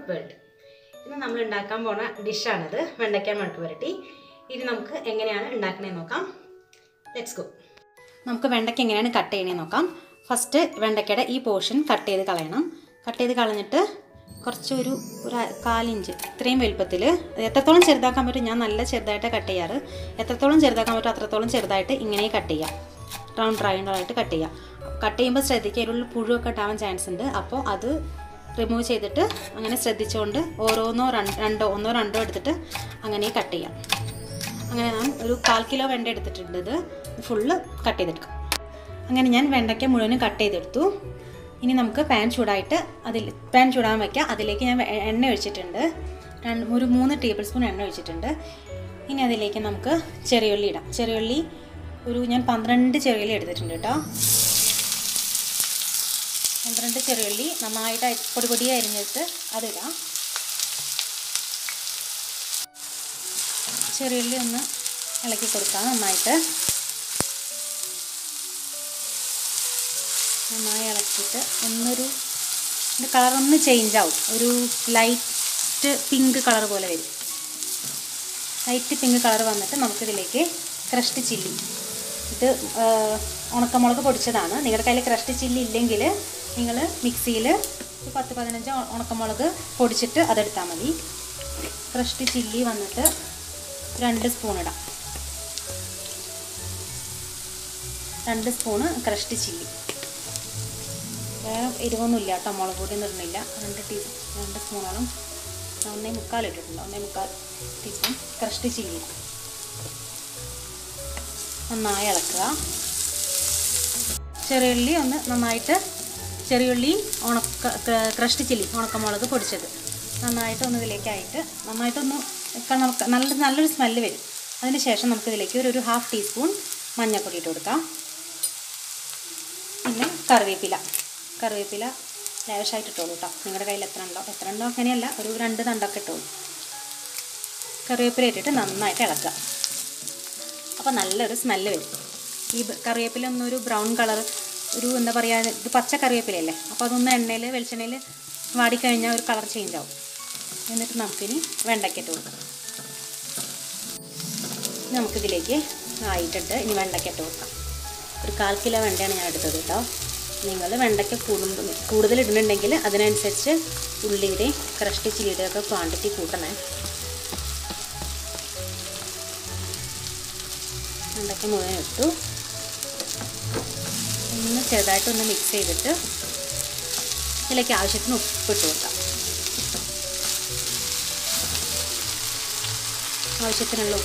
World. ഇന്ന് നമ്മൾ ഉണ്ടാക്കാൻ പോണ ഡിഷാണിത്, വെണ്ടയ്ക്ക മെഴുക്ക് പുരട്ടി. ഇനി നമുക്ക് എങ്ങനെയാണ് ഉണ്ടാക്കണേന്ന് നോക്കാം. Let's go. നമുക്ക് വെണ്ടയ്ക്ക എങ്ങനെയാണ് കട്ട് ചെയ്യണേന്ന് നോക്കാം. ഫസ്റ്റ് വെണ്ടയ്ക്കയുടെ ഈ പോർഷൻ കട്ട് ചെയ്ത് കളയണം. കട്ട് ചെയ്ത് കളഞ്ഞിട്ട് കുറച്ചൊരു 1/4 ഇഞ്ച് ഇത്രയും വലുപ്പത്തിൽ, എത്രത്തോളം ചെറുതാക്കാൻ പറ്റും, ഞാൻ നല്ല ചെറുതായിട്ട് കട്ട് ചെയ്യാറ്. എത്രത്തോളം ചെറുതാക്കാൻ പറ്റും അത്രത്തോളം ചെറുതായിട്ട് ഇങ്ങനെ കട്ട് ചെയ്യാം. റൗണ്ട് ട്രയാങ്കിളായിട്ട് കട്ട് ചെയ്യാം. കട്ട് ചെയ്യുമ്പോൾ ശ്രദ്ധിക്കുക, അതിലുള്ള പുഴുവൊക്കെ ഉണ്ടാവാൻ ചാൻസ് ഉണ്ട്. അപ്പോൾ അത് റിമൂവ് ചെയ്തിട്ട് അങ്ങനെ ശ്രദ്ധിച്ചുകൊണ്ട് ഒന്നോ രണ്ടോ എടുത്തിട്ട് അങ്ങനെ കട്ട് ചെയ്യാം. അങ്ങനെ ഞാൻ ഒരു 1/4 കിലോ വെണ്ട എടുത്തിട്ടുണ്ട്. ഇത് ഫുള്ള് കട്ട് ചെയ്തെടുക്കാം. അങ്ങനെ ഞാൻ വെണ്ടയ്ക്ക മുഴുവനും കട്ട് ചെയ്തെടുത്തു. ഇനി നമുക്ക് പാൻ ചൂടാൻ വയ്ക്കാം. അതിലേക്ക് ഞാൻ എണ്ണ ഒഴിച്ചിട്ടുണ്ട്. ഒരു 3 ടേബിൾ സ്പൂൺ എണ്ണ ഒഴിച്ചിട്ടുണ്ട്. ഇനി അതിലേക്ക് നമുക്ക് ചെറിയുള്ളി ഇടാം. ചെറിയുള്ളി ഞാൻ 12 ചെറിയുള്ളി എടുത്തിട്ടുണ്ട് കേട്ടോ. 12 ചെറിയുള്ളി നന്നായിട്ട് പൊടി അരിഞ്ഞിട്ട് അതിടാം. ചെറിയുള്ളി ഒന്ന് ഇളക്കി കൊടുക്കാം. നന്നായി ഇളക്കിയിട്ട് ഇതിൻ്റെ കളറൊന്ന് ചേഞ്ച് ആവും. ഒരു ലൈറ്റ് പിങ്ക് കളർ പോലെ വരും. ലൈറ്റ് പിങ്ക് കളർ വന്നിട്ട് നമുക്കിതിലേക്ക് ക്രഷ്ഡ് ചില്ലി, ഇത് ഉണക്കമുളക് പൊടിച്ചതാണ്. നിങ്ങളുടെ കയ്യിൽ ക്രഷ്ഡ് ചില്ലി ഇല്ലെങ്കിൽ നിങ്ങൾ മിക്സിയിൽ 10-15 ഉണക്കമുളക് പൊടിച്ചിട്ട് അതെടുത്താൽ മതി. ക്രഷ്ഡ് ചില്ലി വന്നിട്ട് 2 സ്പൂൺ ഇടാം. 2 സ്പൂണ് ക്രഷ്ഡ് ചില്ലി. വേറെ എരിവൊന്നുമില്ല കേട്ടോ, മുളക് പൊടി ഒന്നും ഇടുന്നില്ല. 2 സ്പൂണോളം, 1.25 ഇട്ടിട്ടുണ്ട്. 1.25 ടീസ്പൂൺ ക്രഷ്ഡ് ചില്ലി. നന്നായി ഇളക്കുക. ചെറിയുള്ളി ക്രഷ്ഡ് ചില്ലി, ഉണക്കമുളക് പൊടിച്ചത് നന്നായിട്ടൊന്ന് ഇതിലേക്കായിട്ട് നന്നായിട്ടൊന്ന് നല്ലൊരു സ്മെല്ല് വരും. അതിന് ശേഷം നമുക്കിതിലേക്ക് ഒരു 1/2 ടീസ്പൂൺ മഞ്ഞൾപ്പൊടി ഇട്ട് കൊടുക്കാം. പിന്നെ കറിവേപ്പില ലേശമായിട്ട് ഇട്ടോളൂ കേട്ടോ. നിങ്ങളുടെ കയ്യിൽ എത്ര ഉണ്ടോ അങ്ങനെയല്ല, ഒരു 2 തണ്ടൊക്കെ ഇട്ടോളൂ. കറിവേപ്പില ഇട്ടിട്ട് നന്നായിട്ട് ഇളക്കുക. അപ്പോൾ നല്ലൊരു സ്മെല്ല് വരും. ഈ കറിവേപ്പില ഒന്നൊരു ബ്രൗൺ കളർ, എന്താ പറയുക, ഇത് പച്ച കറിവേപ്പിലല്ലേ, അപ്പോൾ അതൊന്ന് വെളിച്ചെണ്ണയിൽ വാടിക്കഴിഞ്ഞാൽ ഒരു കളർ ചേഞ്ച് ആവും. എന്നിട്ട് നമുക്കിനി വെണ്ടയ്ക്ക ഇട്ട് കൊടുക്കാം. നമുക്കിതിലേക്ക് ആയിട്ടിട്ട് ഇനി വെണ്ടയ്ക്ക ഇട്ട് കൊടുക്കാം. ഒരു 1/4 കിലോ വെണ്ടയാണ് ഞാൻ എടുത്തത് കേട്ടോ. നിങ്ങൾ വെണ്ടയ്ക്ക കൂടുതൽ ഇടുന്നുണ്ടെങ്കിൽ അതിനനുസരിച്ച് ഉള്ളിയുടെയും ക്രഷ്ഡ് ചില്ലിയുടെയും ഒക്കെ ക്വാണ്ടിറ്റി കൂട്ടണേ. വെണ്ടയ്ക്ക മുഴുവൻ ഇട്ടു. ഒന്ന് ചെറുതായിട്ടൊന്ന് മിക്സ് ചെയ്തിട്ട് ഇതിലേക്ക് ആവശ്യത്തിന് ഉപ്പിട്ട് കൊടുക്കാം. ആവശ്യത്തിനുള്ള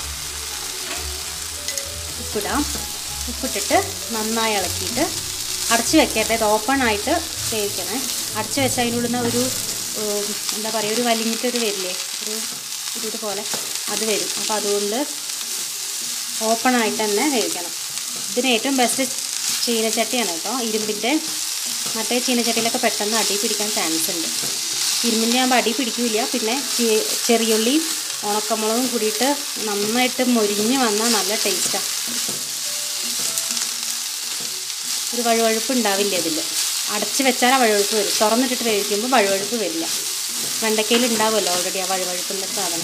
ഉപ്പിടാം. ഉപ്പിട്ടിട്ട് നന്നായി ഇളക്കിയിട്ട് അടച്ച് വെക്കട്ടെ. ഇത് ഓപ്പൺ ആയിട്ട് വേവിക്കണേ. അടച്ച് വെച്ചാൽ അതിനുള്ളിൽ നിന്ന് എന്താ പറയുക, ഒരു വലിഞ്ഞിട്ടൊരു വരില്ലേ, ഇതുപോലെ അത് വരും. അപ്പോൾ അതുകൊണ്ട് ഓപ്പൺ ആയിട്ട് തന്നെ വേവിക്കണം. ഇതിന് ഏറ്റവും ബെസ്റ്റ് ചീനച്ചട്ടിയാണ് കേട്ടോ, ഇരുമ്പിൻ്റെ. മറ്റേ ചീനച്ചട്ടിയിലൊക്കെ പെട്ടെന്ന് അടി പിടിക്കാൻ ചാൻസ് ഉണ്ട്. ഇരുമ്പിൻ്റെ ആകുമ്പോൾ അടി പിടിക്കില്ല. പിന്നെ ചെറിയുള്ളിയും ഉണക്കമുളകും കൂടിയിട്ട് നന്നായിട്ട് മൊരിഞ്ഞ് വന്നാൽ നല്ല ടേസ്റ്റാണ്. ഒരു വഴുവഴുപ്പ് ഉണ്ടാവില്ല ഇതിൽ. അടച്ച് വെച്ചാൽ ആ വഴുവഴുപ്പ് വരും. തുറന്നിട്ടിട്ട് വേവിക്കുമ്പോൾ വഴുവഴുപ്പ് വരില്ല. വെണ്ടയ്ക്കയിൽ ഉണ്ടാവുമല്ലോ ഓൾറെഡി ആ വഴുവഴുപ്പിൻ്റെ സാധനം.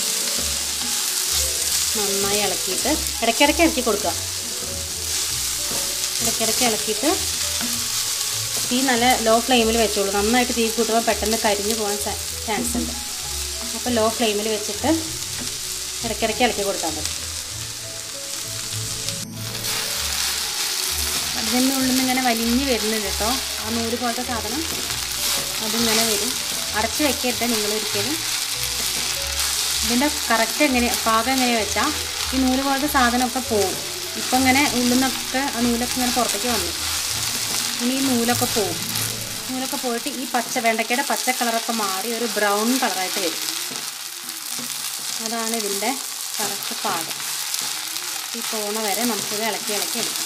നന്നായി ഇളക്കിയിട്ട് ഇടയ്ക്കിടയ്ക്ക് ഇളക്കി കൊടുക്കുക. ഇടയ്ക്കിടയ്ക്ക് ഇളക്കിയിട്ട് തീ നല്ല ലോ ഫ്ലെയിമിൽ വെച്ചോളൂ. നന്നായിട്ട് തീ കൂട്ടുമ്പോൾ പെട്ടെന്ന് കരിഞ്ഞു പോകാൻ ചാൻസ് ഉണ്ട്. അപ്പോൾ ലോ ഫ്ലെയിമിൽ വെച്ചിട്ട് ഇടയ്ക്കിടയ്ക്ക് ഇളക്കി കൊടുത്താൽ മതി. അതിൻ്റെ ഉള്ളിൽ നിന്ന് ഇങ്ങനെ വലിഞ്ഞ് വരുന്നുണ്ട് കേട്ടോ, ആ നൂല് പോലത്തെ സാധനം. അതിങ്ങനെ വരും. അടച്ച് വെക്കരുത് നിങ്ങൾ ഒരിക്കലും. ഇതിൻ്റെ കറക്റ്റ് പാകം എങ്ങനെയാണെന്ന് വെച്ചാൽ ഈ നൂല് പോലത്തെ സാധനമൊക്കെ പോവും. ഇപ്പം ഇങ്ങനെ ഉള്ളിൽ നിന്നൊക്കെ ആ നൂലൊക്കെ ഇങ്ങനെ പുറത്തേക്ക് വന്നു. ഇനി ഈ നൂലൊക്കെ പോവും. നൂലൊക്കെ പോയിട്ട് ഈ വെണ്ടയ്ക്കയുടെ പച്ച കളറൊക്കെ മാറി ഒരു ബ്രൗൺ കളറായിട്ട് വരും. അതാണ് ഇതിൻ്റെ കറക്റ്റ് പാകം. ഈ പോണ വരെ നമുക്കിത് ഇളക്കി എടുക്കാം.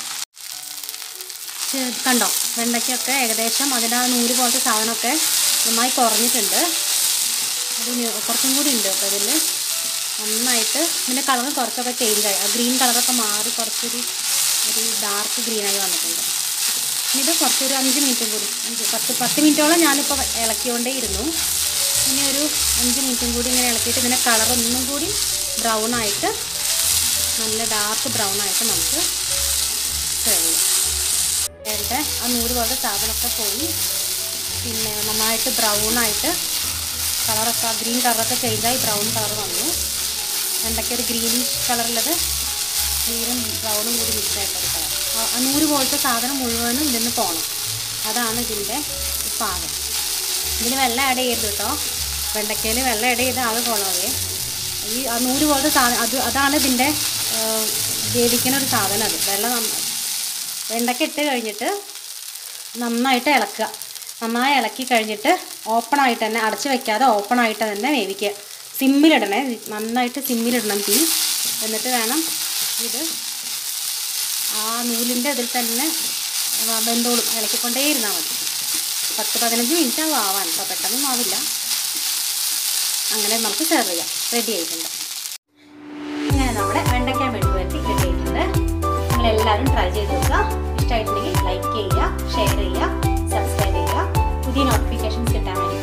കണ്ടോ, വെണ്ടയ്ക്കൊക്കെ ഏകദേശം അതിൻ്റെ ആ നൂല് പോലത്തെ സാധനമൊക്കെ നന്നായി കുറഞ്ഞിട്ടുണ്ട്. അത് കുറച്ചും കൂടി ഉണ്ട്. അപ്പോൾ ഇതിൽ നന്നായിട്ട് ഇതിൻ്റെ കളർ കുറച്ചൊക്കെ ചേഞ്ചായി. ആ ഗ്രീൻ കളറൊക്കെ മാറി കുറച്ചൊരു ഡാർക്ക് ഗ്രീനായി വന്നിട്ടുണ്ട്. ഇത് കുറച്ചൊരു 5 മിനിറ്റും കൂടി 10 മിനിറ്റോളം ഞാനിപ്പോൾ ഇളക്കിക്കൊണ്ടേ ഇരുന്നു. ഇനി ഒരു 5 മിനിറ്റും കൂടി ഇങ്ങനെ ഇളക്കിയിട്ട് ഇതിൻ്റെ കളർ ഒന്നും കൂടി ബ്രൗൺ ആയിട്ട് നല്ല ഡാർക്ക് ബ്രൗൺ ആയിട്ട് നമുക്ക് സെർവ് ചെയ്യാം. ആ നൂല് പോലത്തെ സാധനമൊക്കെ പോയി പിന്നെ നന്നായിട്ട് ബ്രൗൺ ആയിട്ട് കളറൊക്കെ ഗ്രീൻ കളറൊക്കെ ചേഞ്ചായി ബ്രൗൺ കളർ വന്നു. വെണ്ടയ്ക്ക ഒരു ഗ്രീനിഷ് കളറുള്ളത് ഗ്രീനും ബ്രൗണും കൂടി മിക്സ് ആയിട്ടൊരു കളർ. ആ നൂല് പോലത്തെ സാധനം മുഴുവനും ഇതിന് പോകണം. അതാണ് ഇതിൻ്റെ പാകം. ഇതിന് വെള്ളം ആഡ് ചെയ്യരുത് കേട്ടോ. വെണ്ടയ്ക്കയിൽ വെള്ളം ആഡ് ചെയ്ത് ആകെ കുളമേ. ഈ ആ നൂല് പോലത്തെ സാധനം അതാണ് ഇതിൻ്റെ വേവിക്കുന്ന ഒരു സാധനം. അത് വെള്ളം വെണ്ടയ്ക്ക ഇട്ട് കഴിഞ്ഞിട്ട് നന്നായിട്ട് ഇളക്കുക. നന്നായി ഇളക്കി കഴിഞ്ഞിട്ട് ഓപ്പണായിട്ട് തന്നെ അടച്ച് വയ്ക്കാതെ ഓപ്പണായിട്ട് തന്നെ വേവിക്കുക. സിമ്മിലിടണേ, നന്നായിട്ട് സിമ്മിലിടണം തീ. എന്നിട്ട് വേണം ഇത് ആ നൂലിൻ്റെ ഇതിൽ തന്നെ വെന്തോളും. ഇളക്കിക്കൊണ്ടേ ഇരുന്നാൽ മതി. 10-15 മിനിറ്റ് ആവാൻ. അപ്പോൾ പെട്ടെന്നൊന്നും ആവില്ല. അങ്ങനെ നമുക്ക് സെർവ് ചെയ്യാം. റെഡി ആയിട്ടുണ്ട്. ഇങ്ങനെ നമ്മുടെ വെണ്ടയ്ക്ക മെഴുക്കുവരട്ടി റെഡി ആയിട്ടുണ്ട്. നിങ്ങളെല്ലാവരും ട്രൈ ചെയ്ത് നോക്കുക. ഇഷ്ടമായിട്ടുണ്ടെങ്കിൽ ലൈക്ക് ചെയ്യുക, ഷെയർ ചെയ്യുക, സബ്സ്ക്രൈബ് ചെയ്യുക. പുതിയ നോട്ടിഫിക്കേഷൻസ് കിട്ടാൻ വേണ്ടി